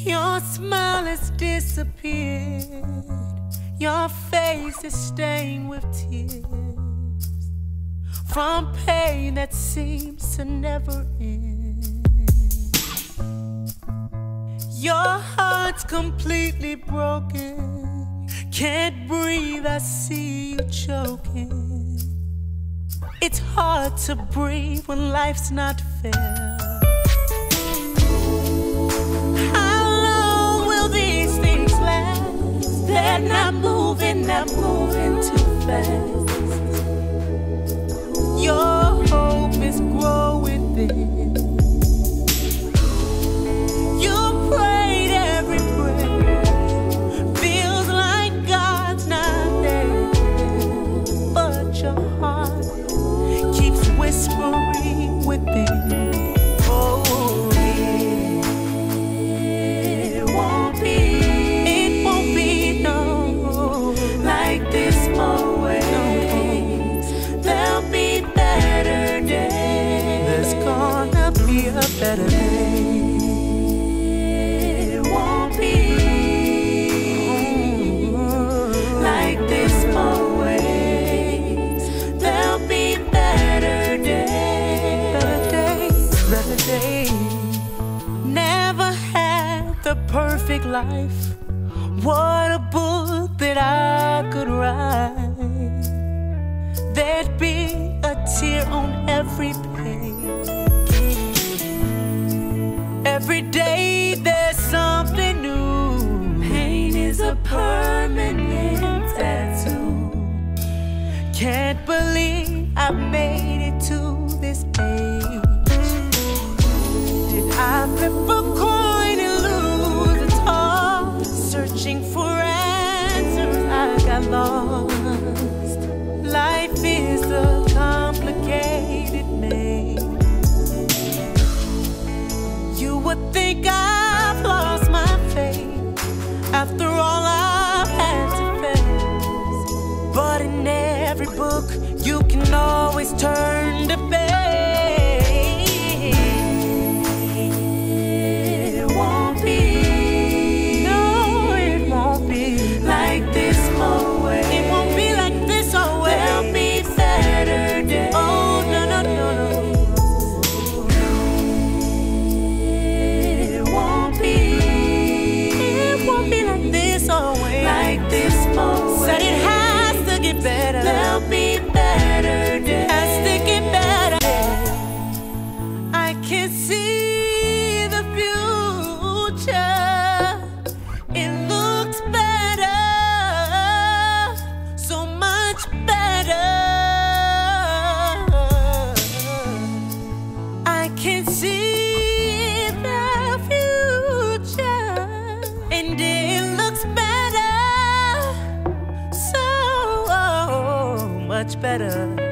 Your smile has disappeared. Your face is stained with tears from pain that seems to never end. Your heart's completely broken. Can't breathe, I see you choking. It's hard to breathe when life's not fair. They're not moving too fast. Your hope is growing thin. You prayed every prayer. Feels like God's not there, but your heart keeps whispering within. Better day. It won't be like this always. There'll be better days. Better days, better days. Never had the perfect life. What a book that I could write. There'd be a tear on every page. Every day there's something new. Pain is a permanent tattoo. Can't believe I made it to this age. Did I flip a coin and lose a toss? Searching for answers, I got lost. Life is a complicated maze. You would think I've lost my faith after all I've had to face. But in every book you can always turn to page. It won't be, no, it won't be like this always. It won't be like this always. There'll be better days. Oh, no, no, no, no. Said it has to get better. There'll be better days. Has to get better. I can see the future. It looks better, so much better. I can see the future, and it looks better. Much better.